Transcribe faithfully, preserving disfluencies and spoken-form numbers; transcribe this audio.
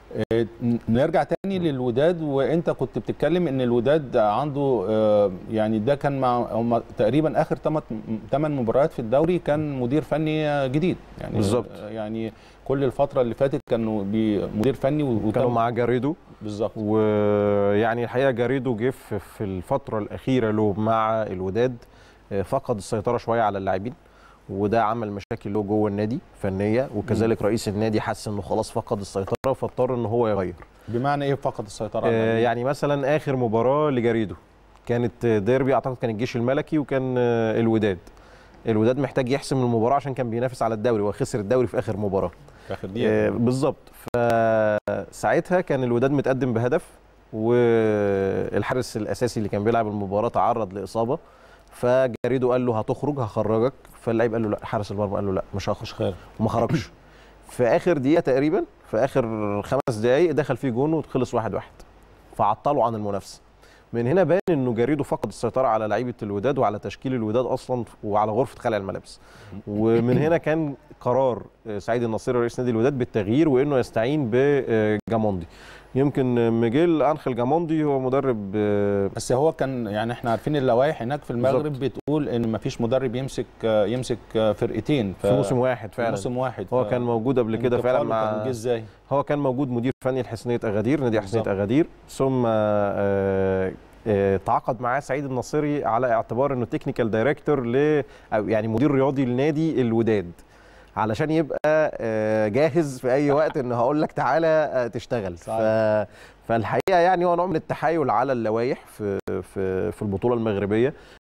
نرجع تاني للوداد، وانت كنت بتتكلم ان الوداد عنده يعني ده كان مع هم تقريبا اخر ثمان مباريات في الدوري كان مدير فني جديد يعني بالظبط. يعني كل الفتره اللي فاتت كانوا مدير فني وكانوا مع جاريدو بالظبط. ويعني الحقيقه جاريدو جه في الفتره الاخيره له مع الوداد فقد السيطره شويه على اللاعبين، وده عمل مشاكل له جوه النادي فنيه، وكذلك رئيس النادي حس انه خلاص فقد السيطره فاضطر ان هو يغير. بمعنى ايه فقد السيطره؟ آه يعني مثلا اخر مباراه لجاريدو كانت ديربي، اعتقد كان الجيش الملكي وكان آه الوداد. الوداد محتاج يحسم المباراه عشان كان بينافس على الدوري وخسر الدوري في اخر مباراه في اخر دقيقه. آه بالظبط. فساعتها كان الوداد متقدم بهدف، والحارس الاساسي اللي كان بيلعب المباراه تعرض لاصابه، فجاريدو قال له هتخرج هخرجك، فاللعيب قال له لا، حارس المرمى قال له لا مش هخش خير، وما خرجش. في اخر دقيقه تقريبا، في اخر خمس دقائق دخل فيه جون وخلص واحد واحد، فعطلوا عن المنافسه. من هنا بان انه جاريدو فقد السيطره على لعيبه الوداد وعلى تشكيل الوداد اصلا وعلى غرفه خلع الملابس. ومن هنا كان قرار سعيد النصيري رئيس نادي الوداد بالتغيير وانه يستعين بجاموندي. يمكن ميجيل انخيل جاموندي هو مدرب، بس هو كان يعني احنا عارفين اللوائح هناك في المغرب بالزبط. بتقول ان ما فيش مدرب يمسك يمسك فرقتين ف... في موسم واحد فعلا. في موسم واحد هو ف... كان موجود قبل كده فعلا مع كان ازاي؟ هو كان موجود مدير فني لحسنيه اغادير، نادي حسنيه اغادير، ثم آه آه تعاقد معاه سعيد النصيري على اعتبار انه تكنيكال دايركتور ل او يعني مدير رياضي لنادي الوداد، علشان يبقى جاهز في اي وقت ان هقول لك تعالى تشتغل. ف... فالحقيقه يعني هو نوع من التحايل على اللوائح في في في البطوله المغربيه.